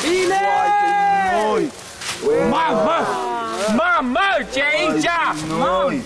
Bine! Mamă! Mamă! Ce aici? Noi!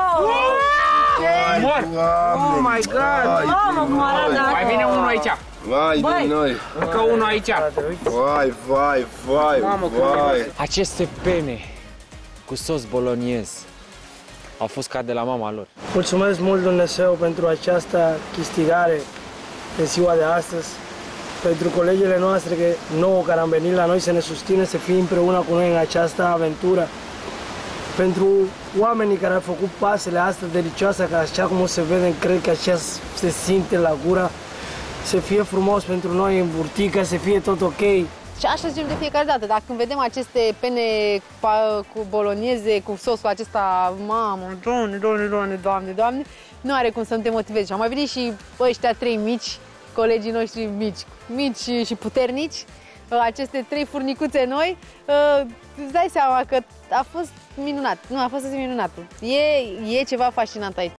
Mor! Oh my God! Mamă, cum arată! Mai vine unul aici. Vai de noi! Încă unul aici. Vai, vai, vai, vai! Aceste pene cu sos boloniez au fost ca de la mama lor. Mulțumesc mult Dumnezeu pentru această câștigare în ziua de astăzi, pentru colegele noastre nouă care am venit la noi să ne susțină, să fie împreună cu noi în această aventură, pentru oamenii care au făcut pasele astea delicioase, că așa cum o să vedem, cred că așa se simte la gură, să fie frumos pentru noi în burtică, să fie tot ok. Și așa zicem de fiecare dată, dacă vedem aceste pene cu bolonieze, cu sosul acesta, mamă, doamne, doamne, doamne, doamne, doamne, nu are cum să nu te motivezi. Și au mai venit și ăștia 3 mici, colegii noștri mici și puternici, aceste 3 furnicuțe noi, îți dai seama că a fost minunat. Nu, a fost minunat. E ceva fascinant aici.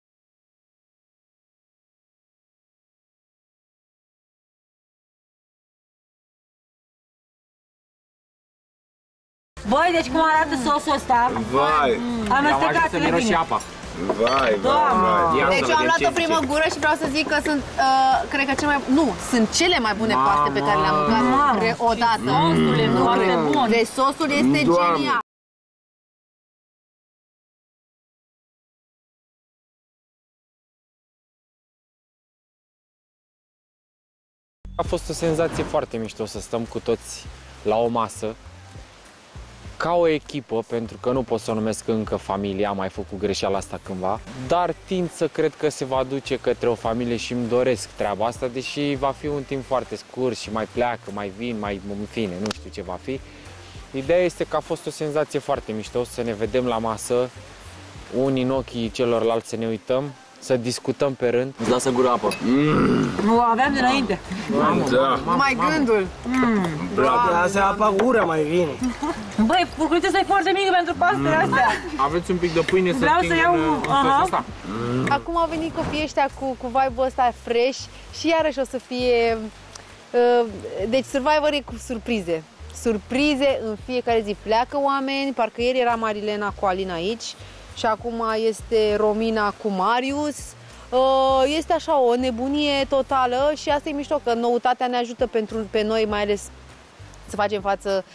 Băi, deci cum arată sosul ăsta? Vai! Amestecați-le bine. apa. Vai, vai! Deci eu am luat o primă gură și vreau să zic că sunt, cred că sunt cele mai bune paste pe care le-am mâncat odată. Sosul e foarte bun. Deci sosul este genial. A fost o senzație foarte mișto să stăm cu toți la o masă, ca o echipă, pentru că nu pot să o numesc încă familie, am mai făcut greșeala asta cândva, dar tind să cred că se va duce către o familie și îmi doresc treaba asta, deși va fi un timp foarte scurt și mai pleacă, mai vin, în fine, nu știu ce va fi. Ideea este că a fost o senzație foarte mișto să ne vedem la masă, unii în ochii celorlalți să ne uităm, să discutăm pe rând. Îți lasă gura apă. Nu, aveam dinainte. Da! Numai gândul. Asta apa gură mai vine. Băi, furculița asta e foarte mică pentru pastele astea. Aveți un pic de pâine să Vreau să iau în sosul ăsta? Acum au venit copiii ăștia cu vibe-ul ăsta fresh și iarăși o să fie... Deci Survivor e cu surprize. Surprize în fiecare zi. Pleacă oameni, parcă ieri era Marilena cu Alina aici și acum este Romina cu Marius. Este așa o nebunie totală și asta e mișto, că noutatea ne ajută pe noi, mai ales să facem față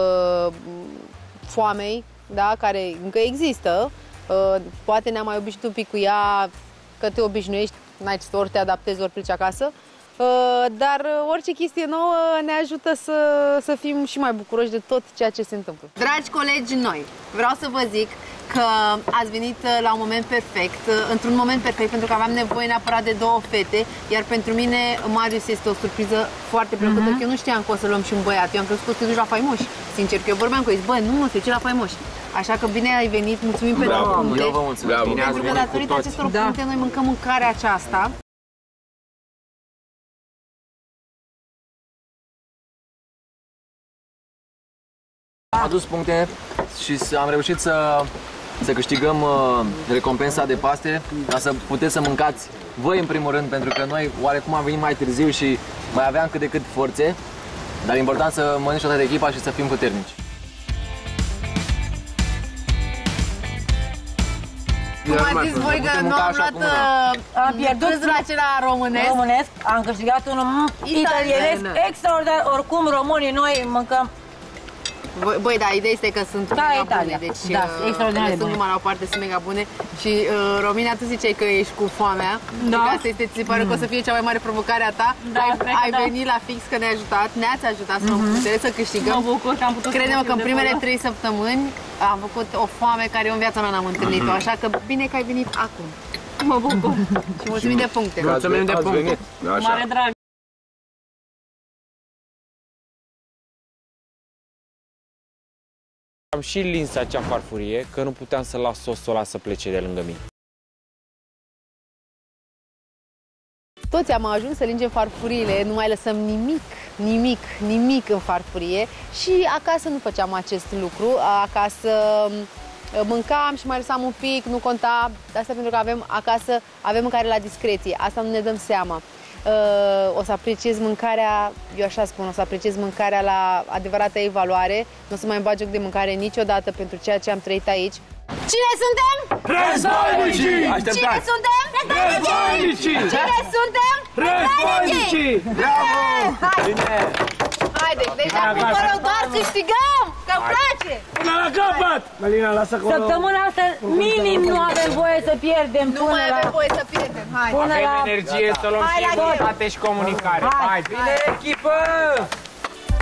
foamei, da, care încă există. Poate ne-am mai obișnuit un pic cu ea, că te obișnuiești, ori te adaptezi, ori pleci acasă. Dar orice chestie nouă ne ajută să fim și mai bucuroși de tot ceea ce se întâmplă. Dragi colegi noi, vreau să vă zic că ați venit la un moment perfect, într-un moment perfect, pentru că aveam nevoie neapărat de 2 fete, iar pentru mine Marius este o surpriză foarte plăcută, că eu nu știam că o să luăm și un băiat. Eu am crezut că o să te duci la faimoși, sincer, că eu vorbeam cu ei, bă, nu, se duce la faimoși. Așa că bine ai venit, mulțumim pentru puncte. Eu vă mulțumesc. Pentru că datorită acestor puncte noi mâncăm mâncarea aceasta. Am adus puncte și am reușit să câștigăm recompensa de paste, ca să puteți să mâncați voi în primul rând, pentru că noi oarecum am venit mai târziu și mai aveam cât de cât forțe, dar e important să mănânci toată echipa și să fim puternici. Cum ați zis voi că nu am luat Am pierdut prânzul acela românesc. Am câștigat unul italienesc extraordinar. Oricum, românii noi mâncăm. Băi, da, ideea este că sunt mega bune, deci da, extraordinar de bune. sunt numai la o parte, sunt mega bune. Și Romina, tu ziceai că ești cu foamea, da. Că asta este, ți pare că o să fie cea mai mare provocare a ta, da, ai venit la fix că ne-a ajutat, ne-ați ajutat să luăm putere, să câștigăm. Mă bucur că am putut. Credem că în primele 3 săptămâni am făcut o foame care eu în viața mea n-am întâlnit-o, așa că bine că ai venit acum. Mă bucur. Și mulțumim de puncte. Mulțumim de puncte. Mare drag. Am și lins acea farfurie, că nu puteam să las sosul ăla să plece de lângă mine. Toți am ajuns să lingem farfuriile, nu mai lăsăm nimic în farfurie și acasă nu făceam acest lucru, acasă mâncam și mai lăsam un pic, nu conta, asta pentru că avem acasă, avem mâncare la discreție, asta nu ne dăm seama. o să apreciez mâncarea, eu așa spun, o să apreciez mâncarea la adevărata ei valoare. Nu o să mai îmi bag joc de mâncare niciodată pentru ceea ce am trăit aici. Cine suntem? Războinicii! Cine suntem? Războinicii! Cine suntem? Războinicii! Bravo! Haide, deci acolo doar câștigăm, că-mi place! Până la capăt! Melina, lasă acolo. Săptămâna asta minim nu avem voie să pierdem Nu mai avem voie să pierdem, hai! Avem energie să luăm Hai și la imunitate și comunicare. Hai. Hai, bine echipă!